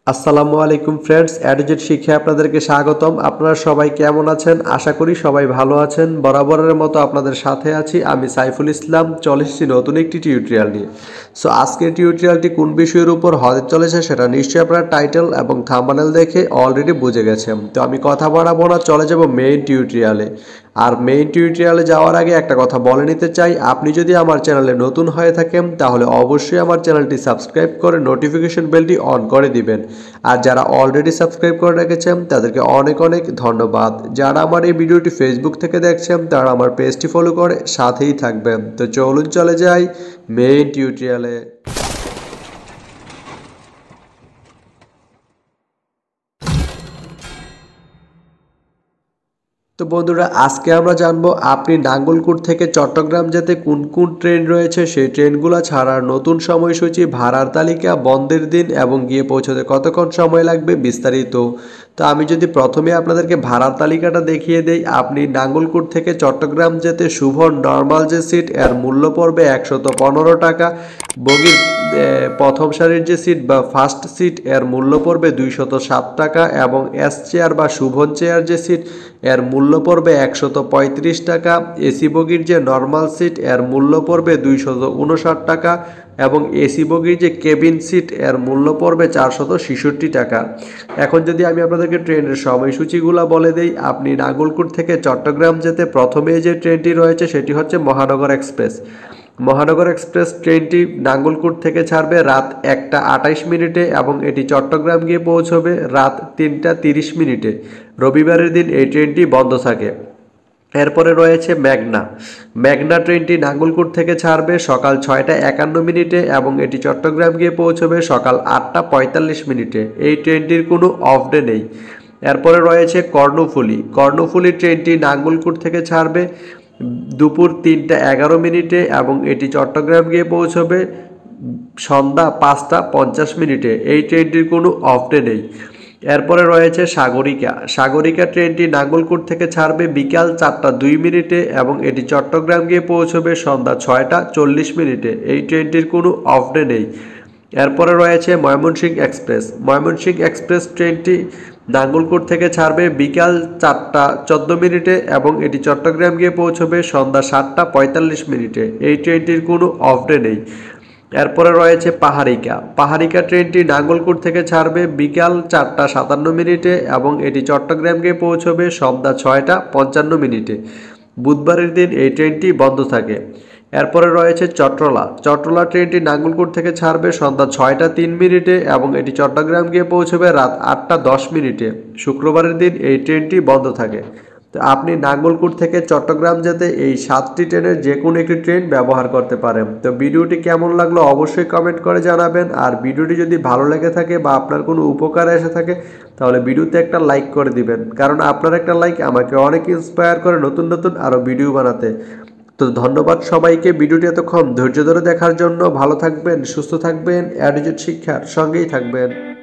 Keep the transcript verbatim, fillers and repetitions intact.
আসসালামু আলাইকুম ফ্রেন্ডস, অ্যাডুজেট শিক্ষায় আপনাদেরকে স্বাগতম। আপনারা সবাই কেমন আছেন? আশা করি সবাই ভালো আছেন। বরাবরের মতো আপনাদের সাথে আছি আমি সাইফুল ইসলাম। চলে এসেছি নতুন একটি টিউটোরিয়াল নিয়ে। সো আজকের টিউটোরিয়ালটি কোন বিষয়ের উপর হতে চলেছে সেটা নিশ্চয়ই আপনারা টাইটেল এবং থাম্বনেল দেখে অলরেডি বুঝে গেছেন। তো আমি কথা বাড়াবো না, চলে যাব মেইন টিউটোরিয়ালে। আর মেইন টিউটোরিয়ালে যাওয়ার আগে একটা কথা বলে নিতে চাই, আপনি যদি আমার চ্যানেলে নতুন হয়ে থাকেন তাহলে অবশ্যই আমার চ্যানেলটি সাবস্ক্রাইব করে নোটিফিকেশন বেলটি অন করে দিবেন। আর যারা অলরেডি সাবস্ক্রাইব করে রেখেছেন তাদেরকে অনেক অনেক ধন্যবাদ। যারা আমার এই ভিডিওটি ফেসবুক থেকে দেখছেন তারা আমার পেজটি ফলো করে সাথেই থাকবেন। তো চলুন চলে যাই মেইন টিউটোরিয়ালে। তো বন্ধুরা, আজকে আমরা জানবো আপনি নাঙ্গলকোট থেকে চট্টগ্রাম যেতে কোন কোন ট্রেন রয়েছে, সেই ট্রেনগুলো ছাড়ার নতুন সময়সূচি, ভাড়ার তালিকা, বন্ধের দিন এবং গিয়ে পৌঁছতে কতক্ষণ সময় লাগবে বিস্তারিত। তো আমি যদি প্রথমে আপনাদেরকে ভাড়ার তালিকাটা দেখিয়ে দেই, আপনি নাঙ্গলকোট থেকে চট্টগ্রাম যেতে শুভ নর্মাল যে সিট এর মূল্য পড়বে একশত পনেরো টাকা। বগির প্রথম সারির যে সিট বা ফার্স্ট সিট এর মূল্য পড়বে দুইশত সাত টাকা এবং এস চেয়ার বা শুভন চেয়ার যে সিট এর মূল্য পড়বে একশত পঁয়ত্রিশ টাকা। এসি বগির যে নর্মাল সিট এর মূল্য পড়বে দুইশত উনষাট টাকা এবং এসি বগির যে কেবিন সিট এর মূল্য পড়বে চারশত ছেষট্টি টাকা। এখন যদি আমি আপনাদেরকে ট্রেনের সময়সূচিগুলো বলে দেই, আপনি নাঙ্গলকোট থেকে চট্টগ্রাম যেতে প্রথমে যে ট্রেনটি রয়েছে সেটি হচ্ছে মহানগর এক্সপ্রেস। মহানগর এক্সপ্রেস ট্রেনটি নাঙ্গলকোট থেকে ছাড়বে রাত একটা আটাইশ মিনিটে এবং এটি চট্টগ্রাম গিয়ে পৌঁছবে রাত তিনটা তিরিশ মিনিটে। রবিবারের দিন এই ট্রেনটি বন্ধ থাকে। এরপরে রয়েছে মেঘনা। মেঘনা ট্রেনটি নাঙ্গলকোট থেকে ছাড়বে সকাল ছয়টা একান্ন মিনিটে এবং এটি চট্টগ্রাম গিয়ে পৌঁছবে সকাল আটটা পঁয়তাল্লিশ মিনিটে। এই ট্রেনটির কোনো অফ ডে নেই। এরপরে রয়েছে কর্ণফুলী। কর্ণফুলী ট্রেনটি নাঙ্গলকোট থেকে ছাড়বে দুপুর তিনটা এগারো মিনিটে এবং এটি চট্টগ্রাম গিয়ে পৌঁছবে সন্ধ্যা পাঁচটা পঞ্চাশ মিনিটে। এই ট্রেনটির কোনো অফ ডে নেই। এরপরে রয়েছে সাগরিকা। সাগরিকা ট্রেনটি নাঙ্গলকোট থেকে ছাড়বে বিকাল চারটা দুই মিনিটে এবং এটি চট্টগ্রাম গিয়ে পৌঁছবে সন্ধ্যা ছয়টা চল্লিশ মিনিটে। এই ট্রেনটির কোনো অফ ডে নেই। এরপরে রয়েছে ময়মনসিংহ এক্সপ্রেস। ময়মনসিংহ এক্সপ্রেস ট্রেনটি নাঙ্গলকোট থেকে ছাড়বে বিকাল চারটা চোদ্দ মিনিটে এবং এটি চট্টগ্রাম গিয়ে পৌঁছবে সন্ধ্যা সাতটা পঁয়তাল্লিশ মিনিটে। এই ট্রেনটির কোনো অফ ডে নেই। এরপরে রয়েছে পাহাড়িকা। পাহাড়িকা ট্রেনটি নাঙ্গলকোট থেকে ছাড়বে বিকাল চারটা সাতান্ন মিনিটে এবং এটি চট্টগ্রাম গিয়ে পৌঁছবে সন্ধ্যা ছয়টা পঞ্চান্ন মিনিটে। বুধবারের দিন এই ট্রেনটি বন্ধ থাকে। এরপরে রয়েছে চট্টলা। চট্টলা ট্রেনটি নাঙ্গলকোট থেকে ছাড়বে সন্ধ্যা ছয়টা তিন মিনিটে এবং এটি চট্টগ্রাম গিয়ে পৌঁছবে রাত আটটা দশ মিনিটে। শুক্রবারের দিন এই ট্রেনটি বন্ধ থাকে। তো আপনি নাঙ্গলকোট থেকে চট্টগ্রাম যেতে এই সাতটি ট্রেনের যে কোনো একটি ট্রেন ব্যবহার করতে পারেন। তো ভিডিওটি কেমন লাগলো অবশ্যই কমেন্ট করে জানাবেন। আর ভিডিওটি যদি ভালো লেগে থাকে বা আপনার কোনো উপকারে এসে থাকে তাহলে ভিডিওতে একটা লাইক করে দিবেন, কারণ আপনার একটা লাইক আমাকে অনেক ইন্সপায়ার করে নতুন নতুন আরও ভিডিও বানাতে। তো ধন্যবাদ সবাইকে ভিডিওটি এতক্ষণ ধৈর্য ধরে দেখার জন্য। ভালো থাকবেন, সুস্থ থাকবেন, অ্যাডুজেট শিক্ষার সঙ্গেই থাকবেন।